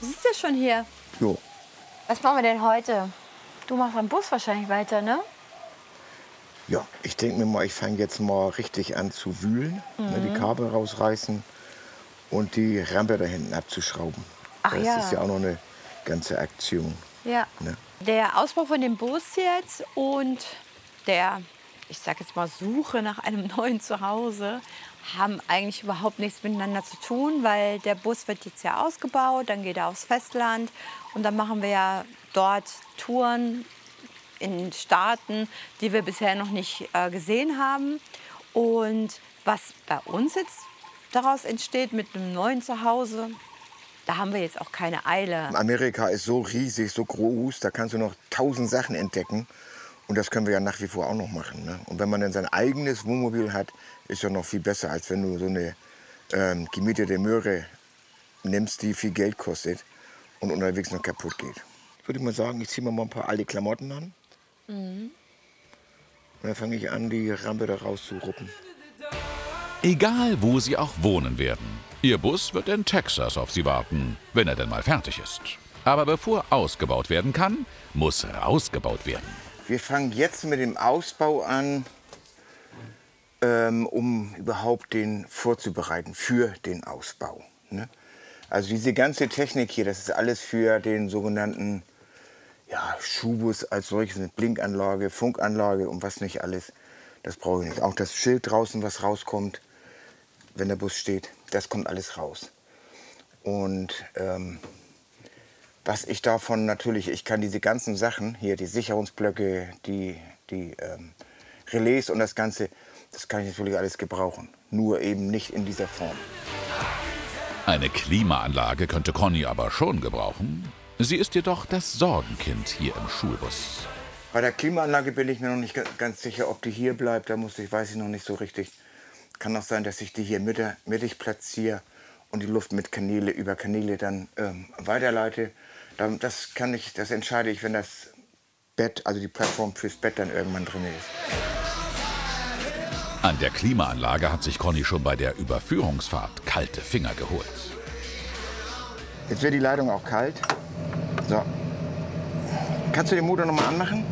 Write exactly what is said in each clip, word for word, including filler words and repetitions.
Du sitzt ja schon hier. Jo. Was machen wir denn heute? Du machst am Bus wahrscheinlich weiter, ne? Ja, ich denke mir mal, ich fange jetzt mal richtig an zu wühlen, mhm. ne, die Kabel rausreißen und die Rampe da hinten abzuschrauben. Ach das ja. ist ja auch noch eine ganze Aktion. Ja. Ne? Der Ausbau von dem Bus jetzt und der, ich sag jetzt mal, Suche nach einem neuen Zuhause haben eigentlich überhaupt nichts miteinander zu tun, weil der Bus wird jetzt ja ausgebaut, dann geht er aufs Festland und dann machen wir ja dort Touren in Staaten, die wir bisher noch nicht äh, gesehen haben. Und was bei uns jetzt daraus entsteht mit einem neuen Zuhause, da haben wir jetzt auch keine Eile. Amerika ist so riesig, so groß, da kannst du noch tausend Sachen entdecken. Und das können wir ja nach wie vor auch noch machen. Ne? Und wenn man dann sein eigenes Wohnmobil hat, ist ja noch viel besser, als wenn du so eine ähm, gemietete Möhre nimmst, die viel Geld kostet und unterwegs noch kaputt geht. Würde ich mal sagen, ich ziehe mir mal ein paar alte Klamotten an. Mhm. Und dann fange ich an, die Rampe da rauszuruppen. Egal, wo sie auch wohnen werden. Ihr Bus wird in Texas auf sie warten, wenn er denn mal fertig ist. Aber bevor ausgebaut werden kann, muss rausgebaut werden. Wir fangen jetzt mit dem Ausbau an, ähm, um überhaupt den vorzubereiten für den Ausbau. Ne? Also diese ganze Technik hier, das ist alles für den sogenannten ja, Schulbus als solches, mit Blinkanlage, Funkanlage und was nicht alles. Das brauche ich nicht. Auch das Schild draußen, was rauskommt, wenn der Bus steht, das kommt alles raus. Und ähm, was ich davon natürlich, ich kann diese ganzen Sachen, hier die Sicherungsblöcke, die, die ähm, Relais und das Ganze, das kann ich natürlich alles gebrauchen. Nur eben nicht in dieser Form. Eine Klimaanlage könnte Conny aber schon gebrauchen. Sie ist jedoch das Sorgenkind hier im Schulbus. Bei der Klimaanlage bin ich mir noch nicht ganz sicher, ob die hier bleibt. Da muss ich, weiß ich noch nicht so richtig. Kann auch sein, dass ich die hier mittig platziere und die Luft mit Kanäle über Kanäle dann ähm, weiterleite. Das kann ich, das entscheide ich, wenn das Bett, also die Plattform fürs Bett dann irgendwann drin ist. An der Klimaanlage hat sich Conny schon bei der Überführungsfahrt kalte Finger geholt. Jetzt wird die Leitung auch kalt. So. Kannst du den Motor noch mal anmachen?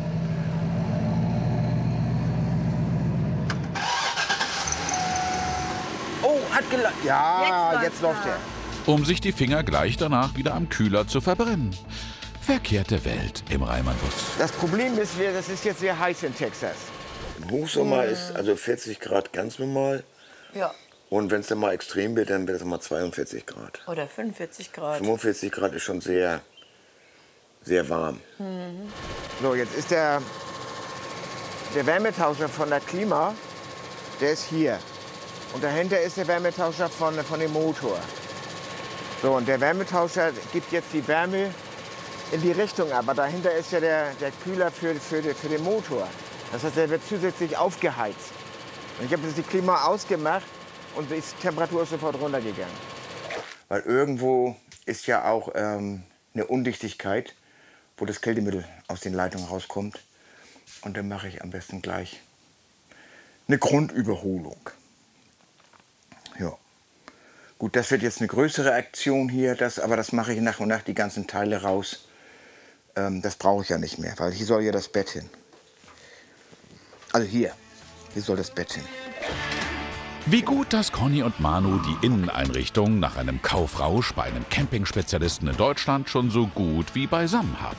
Oh, hat geleitet. Ja, jetzt, jetzt läuft er. Um sich die Finger gleich danach wieder am Kühler zu verbrennen. Verkehrte Welt im Reimann-Bus. Das Problem ist, das ist jetzt sehr heiß in Texas. Im Hochsommer ist also vierzig Grad ganz normal. Ja. Und wenn es dann mal extrem wird, dann wird es mal zweiundvierzig Grad. Oder fünfundvierzig Grad. fünfundvierzig Grad ist schon sehr, sehr warm. Mhm. So, jetzt ist der, der Wärmetauscher von der Klima, der ist hier. Und dahinter ist der Wärmetauscher von, von dem Motor. So, und der Wärmetauscher gibt jetzt die Wärme in die Richtung, aber dahinter ist ja der, der Kühler für, für, für den Motor. Das heißt, der wird zusätzlich aufgeheizt. Und ich habe jetzt die Klima ausgemacht und die Temperatur ist sofort runtergegangen. Weil irgendwo ist ja auch ähm, eine Undichtigkeit, wo das Kältemittel aus den Leitungen rauskommt. Und dann mache ich am besten gleich eine Grundüberholung. Ja. Gut, das wird jetzt eine größere Aktion hier, das, aber das mache ich nach und nach die ganzen Teile raus. Ähm, das brauche ich ja nicht mehr, weil hier soll ja das Bett hin. Also hier, hier soll das Bett hin. Wie gut, dass Conny und Manu die Inneneinrichtung nach einem Kaufrausch bei einem Campingspezialisten in Deutschland schon so gut wie beisammen haben.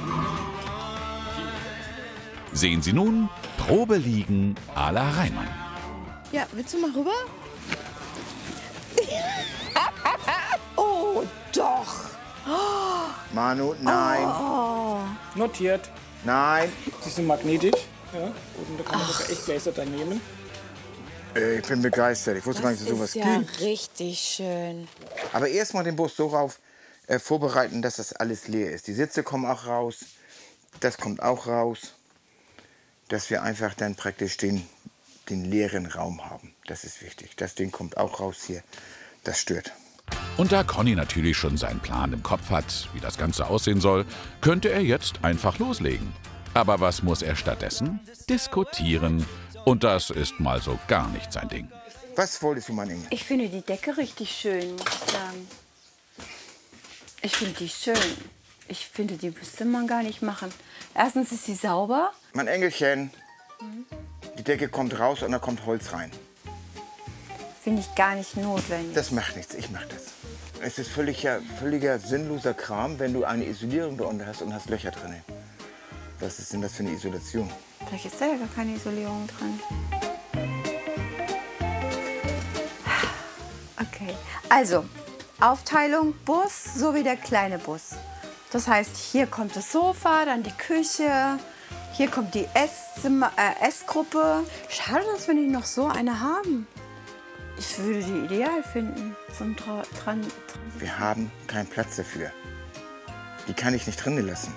Sehen Sie nun Probeliegen à la Reimann. Ja, willst du mal rüber? Oh, doch. Manu, nein. Oh. Notiert. Nein. Die sind magnetisch. Ja. Und da kann man sogar echt Gläser dann nehmen. Ich bin begeistert. Ich wusste gar nicht, dass sowas gibt. Das gibt. ist ja richtig schön. Aber erstmal den Bus so rauf äh, vorbereiten, dass das alles leer ist. Die Sitze kommen auch raus. Das kommt auch raus. Dass wir einfach dann praktisch den, den leeren Raum haben. Das ist wichtig. Das Ding kommt auch raus hier. Das stört. Und da Conny natürlich schon seinen Plan im Kopf hat, wie das Ganze aussehen soll, könnte er jetzt einfach loslegen. Aber was muss er stattdessen? Diskutieren. Und das ist mal so gar nicht sein Ding. Was wolltest du, mein Engel? Ich finde die Decke richtig schön, muss ich sagen. Ich finde die schön. Ich finde, die müsste man gar nicht machen. Erstens ist sie sauber. Mein Engelchen, die Decke kommt raus und da kommt Holz rein. Finde ich gar nicht notwendig. Das macht nichts, ich mache das. Es ist völliger, völliger sinnloser Kram, wenn du eine Isolierung da unten hast und hast Löcher drin. Was ist denn das für eine Isolation? Da ist ja gar keine Isolierung dran. Okay, also Aufteilung Bus sowie der kleine Bus. Das heißt, hier kommt das Sofa, dann die Küche, hier kommt die Esszimmer, äh, Essgruppe. Schade, dass wir nicht noch so eine haben. Ich würde die ideal finden zum Tra dran. Wir haben keinen Platz dafür. Die kann ich nicht drinnen lassen.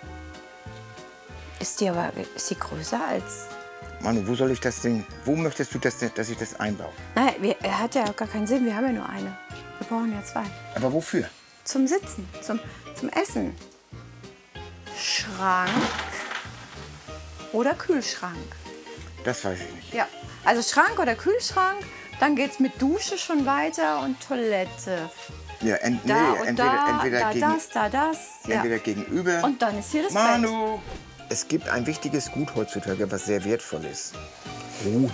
Ist die aber ist die größer als? Manu, wo soll ich das Ding, wo möchtest du, dass, dass ich das einbaue? Nein, wir, er hat ja gar keinen Sinn. Wir haben ja nur eine. Wir brauchen ja zwei. Aber wofür? Zum Sitzen, zum, zum Essen. Schrank oder Kühlschrank? Das weiß ich nicht. Ja, also Schrank oder Kühlschrank. Dann geht's mit Dusche schon weiter und Toilette. Ja, ent, Da nee, und entweder, da, entweder, da gegen, das, da das. Ja. entweder gegenüber. Und dann ist hier das Bett. Manu! Es gibt ein wichtiges Gut heutzutage, was sehr wertvoll ist. Ruhe.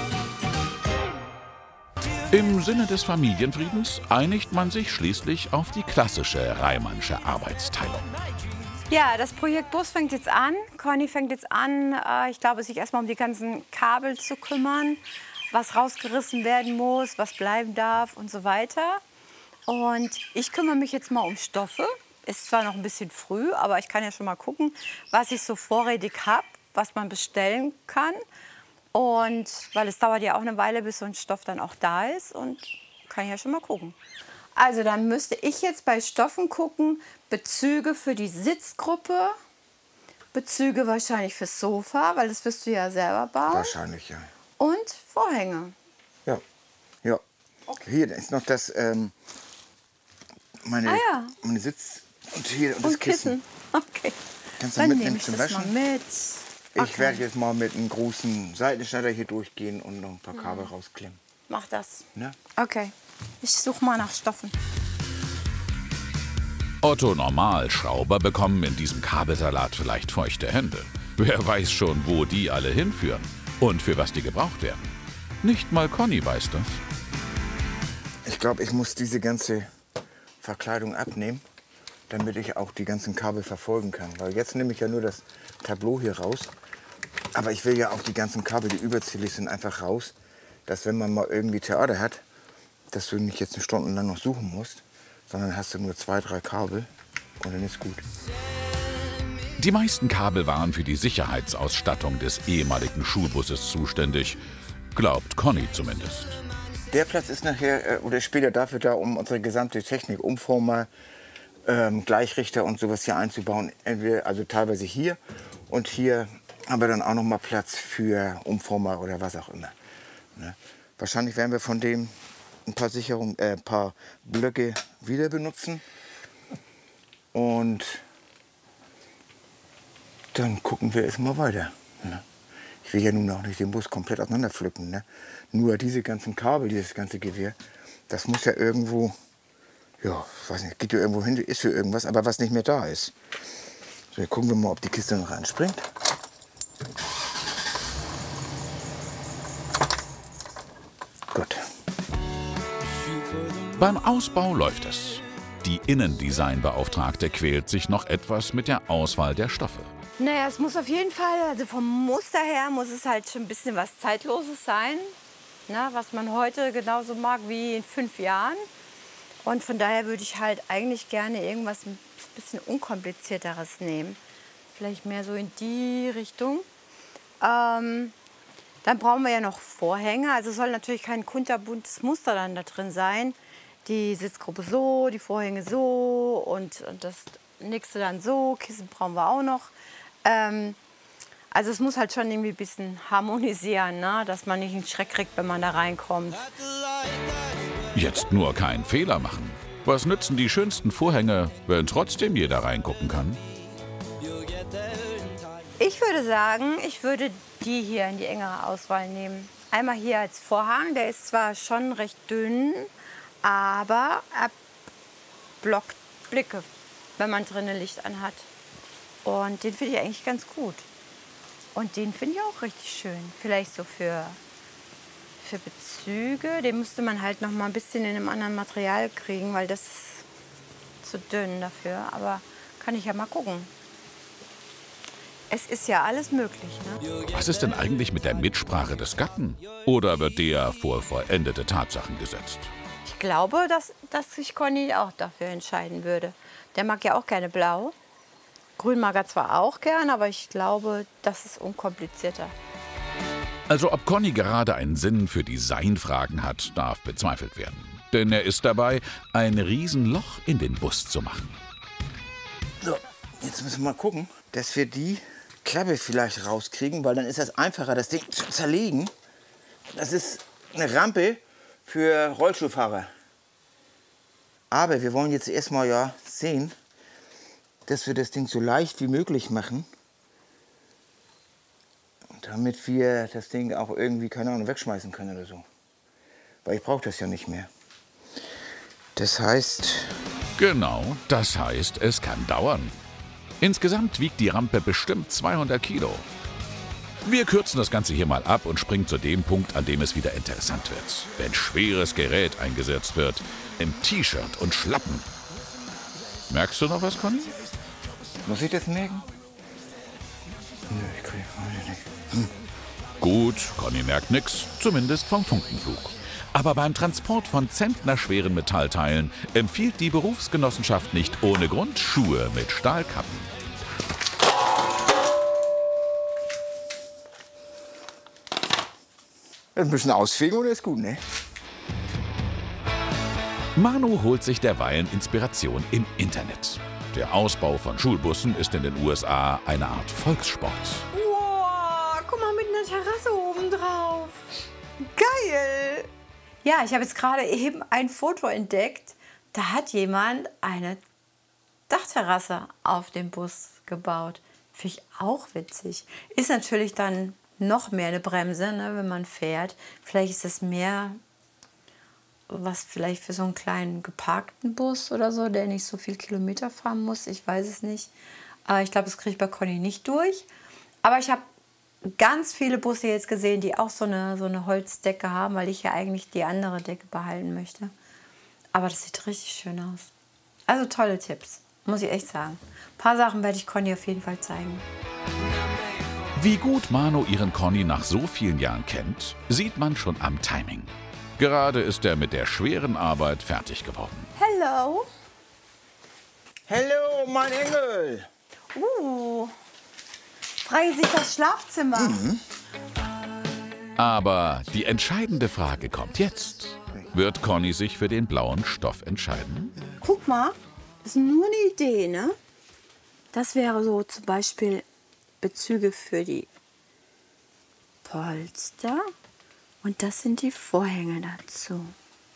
Im Sinne des Familienfriedens einigt man sich schließlich auf die klassische Reimannsche Arbeitsteilung. Ja, das Projekt Bus fängt jetzt an. Conny fängt jetzt an, äh, ich glaube, sich erstmal um die ganzen Kabel zu kümmern, was rausgerissen werden muss, was bleiben darf und so weiter. Und ich kümmere mich jetzt mal um Stoffe. Ist zwar noch ein bisschen früh, aber ich kann ja schon mal gucken, was ich so vorrätig habe, was man bestellen kann. Und weil es dauert ja auch eine Weile, bis so ein Stoff dann auch da ist. Und kann ich ja schon mal gucken. Also dann müsste ich jetzt bei Stoffen gucken, Bezüge für die Sitzgruppe, Bezüge wahrscheinlich fürs Sofa, weil das wirst du ja selber bauen. Wahrscheinlich, ja. Und Vorhänge. Ja. Ja. Okay. Hier ist noch das, ähm, meine, Ah, ja. meine Sitz und hier und das Und Kissen. Kissen. Okay. Kannst du Dann mitnehmen nehme ich zum das mal Waschen? mit. Ich Okay. werde jetzt mal mit einem großen Seitenschneider hier durchgehen und noch ein paar Kabel rausklemmen. Mach das. Ne? Okay. Ich suche mal nach Stoffen. Otto Normalschrauber bekommen in diesem Kabelsalat vielleicht feuchte Hände. Wer weiß schon, wo die alle hinführen und für was die gebraucht werden. Nicht mal Conny weiß das. Ich glaube, ich muss diese ganze Verkleidung abnehmen, damit ich auch die ganzen Kabel verfolgen kann. Weil jetzt nehme ich ja nur das Tableau hier raus. Aber ich will ja auch die ganzen Kabel, die überzählig sind, einfach raus. Dass wenn man mal irgendwie Theater hat, dass du nicht jetzt stundenlang noch suchen musst, sondern hast du nur zwei, drei Kabel und dann ist gut. Die meisten Kabel waren für die Sicherheitsausstattung des ehemaligen Schulbusses zuständig. Glaubt Conny zumindest. Der Platz ist nachher äh, oder später dafür da, um unsere gesamte Technik, Umformer, ähm, Gleichrichter und sowas hier einzubauen. Entweder, also teilweise hier und hier haben wir dann auch noch mal Platz für Umformer oder was auch immer. Ne? Wahrscheinlich werden wir von dem ein paar Sicherungen, äh, ein paar Blöcke wieder benutzen und dann gucken wir erstmal weiter. Ne? Ich will ja nun auch nicht den Bus komplett auseinanderpflücken. Ne? Nur diese ganzen Kabel, dieses ganze Gewehr, das muss ja irgendwo, ja, ich weiß nicht, geht ja irgendwo hin, ist für irgendwas, aber was nicht mehr da ist. So, jetzt gucken wir mal, ob die Kiste noch anspringt. Gut. Beim Ausbau läuft es. Die Innendesignbeauftragte quält sich noch etwas mit der Auswahl der Stoffe. Naja, es muss auf jeden Fall, also vom Muster her muss es halt schon ein bisschen was Zeitloses sein. Na, was man heute genauso mag wie in fünf Jahren. Und von daher würde ich halt eigentlich gerne irgendwas ein bisschen unkomplizierteres nehmen. Vielleicht mehr so in die Richtung. Ähm, dann brauchen wir ja noch Vorhänge. Also soll natürlich kein kunterbuntes Muster dann da drin sein. Die Sitzgruppe so, die Vorhänge so und, und das nächste dann so. Kissen brauchen wir auch noch. Ähm, also es muss halt schon irgendwie ein bisschen harmonisieren, ne? Dass man nicht einen Schreck kriegt, wenn man da reinkommt. Jetzt nur keinen Fehler machen. Was nützen die schönsten Vorhänge, wenn trotzdem jeder reingucken kann? Ich würde sagen, ich würde die hier in die engere Auswahl nehmen. Einmal hier als Vorhang, der ist zwar schon recht dünn, aber er blockt Blicke, wenn man drinnen Licht anhat. Und den finde ich eigentlich ganz gut. Und den finde ich auch richtig schön. Vielleicht so für, für Bezüge. Den müsste man halt noch mal ein bisschen in einem anderen Material kriegen, weil das ist zu dünn dafür. Aber kann ich ja mal gucken. Es ist ja alles möglich, ne? Was ist denn eigentlich mit der Mitsprache des Gatten? Oder wird der vor vollendete Tatsachen gesetzt? Ich glaube, dass, dass sich Conny auch dafür entscheiden würde. Der mag ja auch gerne blau. Grün mag er zwar auch gern, aber ich glaube, das ist unkomplizierter. Also ob Conny gerade einen Sinn für Designfragen hat, darf bezweifelt werden. Denn er ist dabei, ein Riesenloch in den Bus zu machen. So, jetzt müssen wir mal gucken, dass wir die Klappe vielleicht rauskriegen, weil dann ist es einfacher, das Ding zu zerlegen. Das ist eine Rampe für Rollstuhlfahrer. Aber wir wollen jetzt erstmal ja sehen, dass wir das Ding so leicht wie möglich machen, damit wir das Ding auch irgendwie, keine Ahnung, wegschmeißen können oder so. Weil ich brauche das ja nicht mehr. Das heißt... Genau, das heißt, es kann dauern. Insgesamt wiegt die Rampe bestimmt zweihundert Kilo. Wir kürzen das Ganze hier mal ab und springen zu dem Punkt, an dem es wieder interessant wird. Wenn schweres Gerät eingesetzt wird, im T-Shirt und Schlappen. Merkst du noch was, Conny? Muss ich das merken? Nö, ich krieg nicht. Hm. Gut, Conny merkt nichts, zumindest vom Funkenflug. Aber beim Transport von zentnerschweren Metallteilen empfiehlt die Berufsgenossenschaft nicht ohne Grund Schuhe mit Stahlkappen. Ein bisschen ausfegen oder ist gut, ne? Manu holt sich derweilen Inspiration im Internet. Der Ausbau von Schulbussen ist in den U S A eine Art Volkssport. Wow, guck mal mit einer Terrasse oben drauf. Geil! Ja, ich habe jetzt gerade eben ein Foto entdeckt. Da hat jemand eine Dachterrasse auf dem Bus gebaut. Finde ich auch witzig. Ist natürlich dann noch mehr eine Bremse, ne, wenn man fährt. Vielleicht ist es mehr was vielleicht für so einen kleinen geparkten Bus oder so, der nicht so viel Kilometer fahren muss. Ich weiß es nicht. Aber ich glaube, das kriege ich bei Conny nicht durch. Aber ich habe ganz viele Busse jetzt gesehen, die auch so eine, so eine Holzdecke haben, weil ich ja eigentlich die andere Decke behalten möchte. Aber das sieht richtig schön aus. Also tolle Tipps, muss ich echt sagen. Ein paar Sachen werde ich Conny auf jeden Fall zeigen. Wie gut Manu ihren Conny nach so vielen Jahren kennt, sieht man schon am Timing. Gerade ist er mit der schweren Arbeit fertig geworden. Hello. Hallo, mein Engel. Uh, freie sich das Schlafzimmer. Mhm. Aber die entscheidende Frage kommt jetzt. Wird Conny sich für den blauen Stoff entscheiden? Guck mal, das ist nur eine Idee, ne? Das wäre so zum Beispiel Bezüge für die Polster. Und das sind die Vorhänge dazu.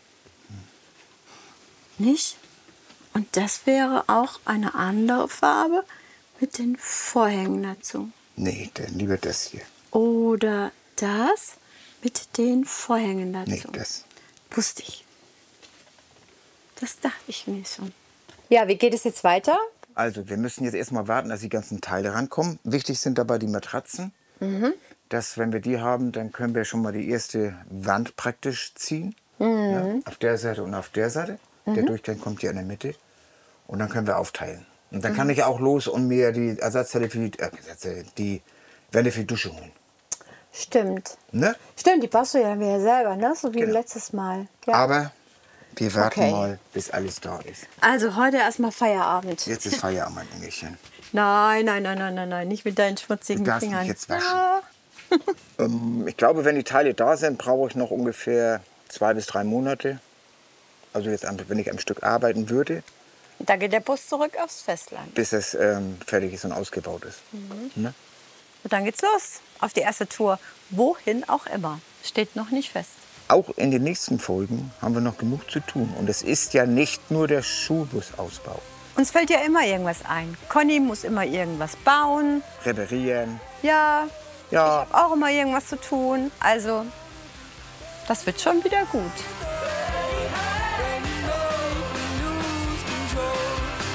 Nicht? Und das wäre auch eine andere Farbe mit den Vorhängen dazu. Nee, dann lieber das hier. Oder das mit den Vorhängen dazu. Nee, das. Wusste ich. Das dachte ich mir schon. Ja, wie geht es jetzt weiter? Also, wir müssen jetzt erstmal warten, dass die ganzen Teile rankommen. Wichtig sind dabei die Matratzen. Mhm. Dass, wenn wir die haben, dann können wir schon mal die erste Wand praktisch ziehen. Mhm. Ja, auf der Seite und auf der Seite. Mhm. Der Durchgang kommt hier in der Mitte. Und dann können wir aufteilen. Und dann mhm. kann ich auch los und mir die Ersatzteile für die, äh, die Wände für die Dusche holen. Stimmt. Ne? Stimmt, die baust du ja mir selber, ne? So wie genau. letztes Mal. Ja. Aber wir warten okay. mal, bis alles da ist. Also heute erstmal Feierabend. Jetzt ist Feierabend, mein Engelchen. Nein, nein, nein, nein, nein, nein, nicht mit deinen schmutzigen du darfst Fingern. Mich jetzt waschen. Ja. ähm, ich glaube, wenn die Teile da sind, brauche ich noch ungefähr zwei bis drei Monate. Also jetzt, wenn ich am Stück arbeiten würde. Da geht der Bus zurück aufs Festland. Bis es ähm, fertig ist und ausgebaut ist. Mhm. Ne? Und dann geht's los auf die erste Tour. Wohin auch immer. Steht noch nicht fest. Auch in den nächsten Folgen haben wir noch genug zu tun. Und es ist ja nicht nur der Schulbusausbau. Uns fällt ja immer irgendwas ein. Conny muss immer irgendwas bauen. Reparieren. Ja, ja. Ich habe auch immer irgendwas zu tun. Also, das wird schon wieder gut.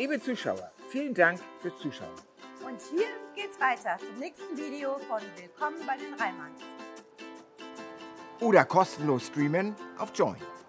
Liebe Zuschauer, vielen Dank fürs Zuschauen. Und hier geht's weiter zum nächsten Video von Willkommen bei den Reimanns. Oder kostenlos streamen auf Join.